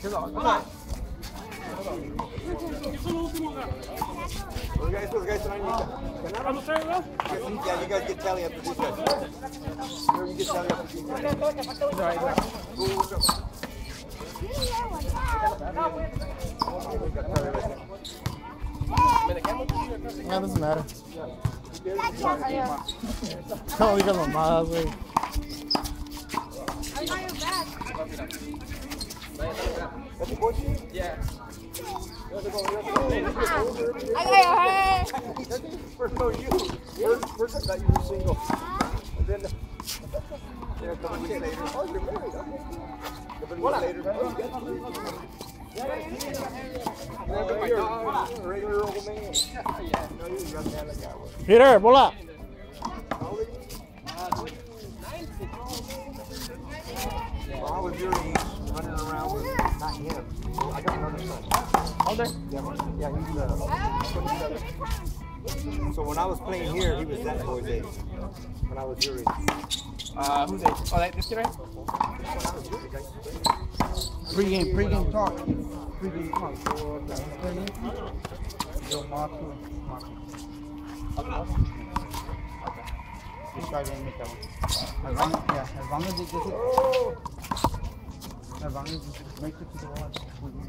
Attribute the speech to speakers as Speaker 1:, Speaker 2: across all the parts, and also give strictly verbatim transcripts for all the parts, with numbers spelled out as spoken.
Speaker 1: Los guys, los guys tonight, ganaron. Yeah, you guys get tally after these guys. You get tally after these guys.
Speaker 2: No, doesn't matter. No digas mamadas, güey.
Speaker 1: Yeah.
Speaker 3: I got your head.
Speaker 1: First, no, you. First, first I thought you were single. And then, yeah, a couple weeks later. Oh, you're married, okay. A couple weeks later. Oh, you got three. Yeah, you're a regular old man. Yeah, no, you run down like that one.
Speaker 2: Peter, bola.
Speaker 1: Well, I was your age, running around with not him. I got another son.
Speaker 2: Older?
Speaker 1: Yeah, yeah, he's uh, twenty-seven. So when I was playing here, he was that boy's age. When I was your age.
Speaker 2: Uh, who's it? Oh, that, this kid right? Pre-game, pre-game talk. Pre-game talk. Yo, Marco. Okay. This guy didn't make that one. As long, yeah, as long as he gets it. As long as he makes it to the wall.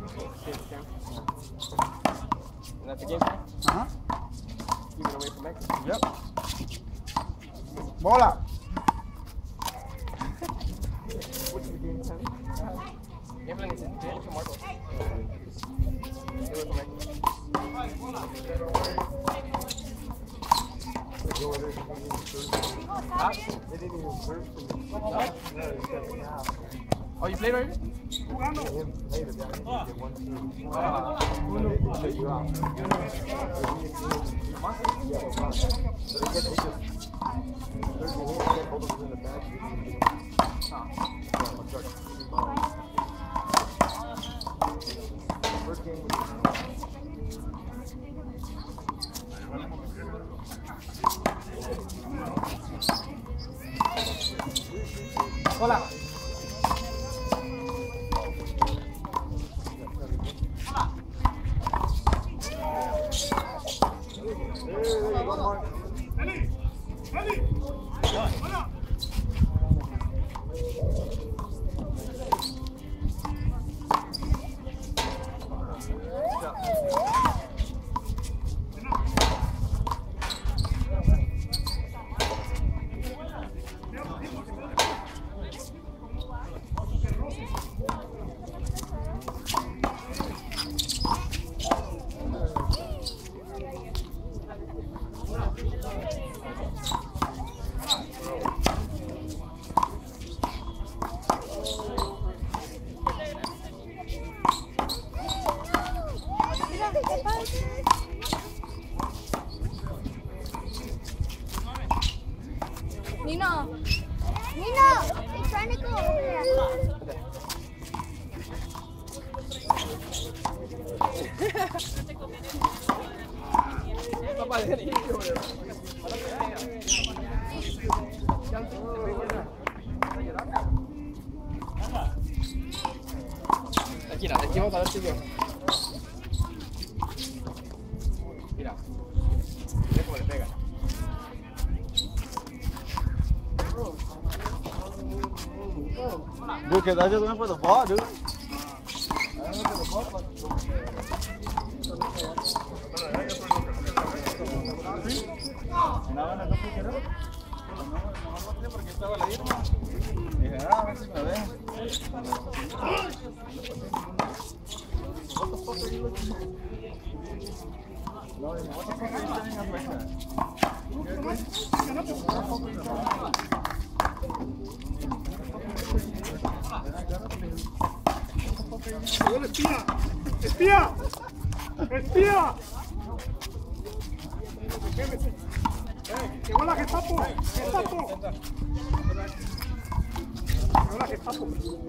Speaker 4: And that's the game plan?
Speaker 2: Uh-huh.
Speaker 4: Keep it away from Mexico?
Speaker 2: Yep. Bola.
Speaker 4: What's the game plan? Game plan is to Marco. Stay away from Mexico.
Speaker 1: Huh? They didn't even serve for me. No,
Speaker 4: Oh, you played already?
Speaker 1: him later, yeah, he did one two. They shut you out. Yeah, but once. So they get, they just, there's the hand, get both of them in the back. First game was
Speaker 2: Hola.
Speaker 3: Nino, Nino, he's trying to go over there.
Speaker 4: Aquí, no, aquí vamos a ver si yo. Mira. Mira cómo le pega.
Speaker 1: Dude, because I just went for the ball, dude.
Speaker 5: ¡Espía! ¡Espía! ¡Espía! ¡Llegó la Gestapo! ¡Gestapo! Llegó la Gestapo.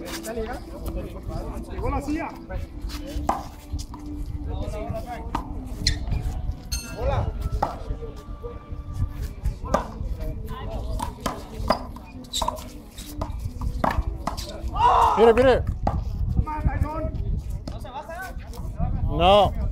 Speaker 5: Llegó la C I A.
Speaker 1: Hola.
Speaker 2: Peter, Peter.
Speaker 5: Come on, Tyson.
Speaker 6: No.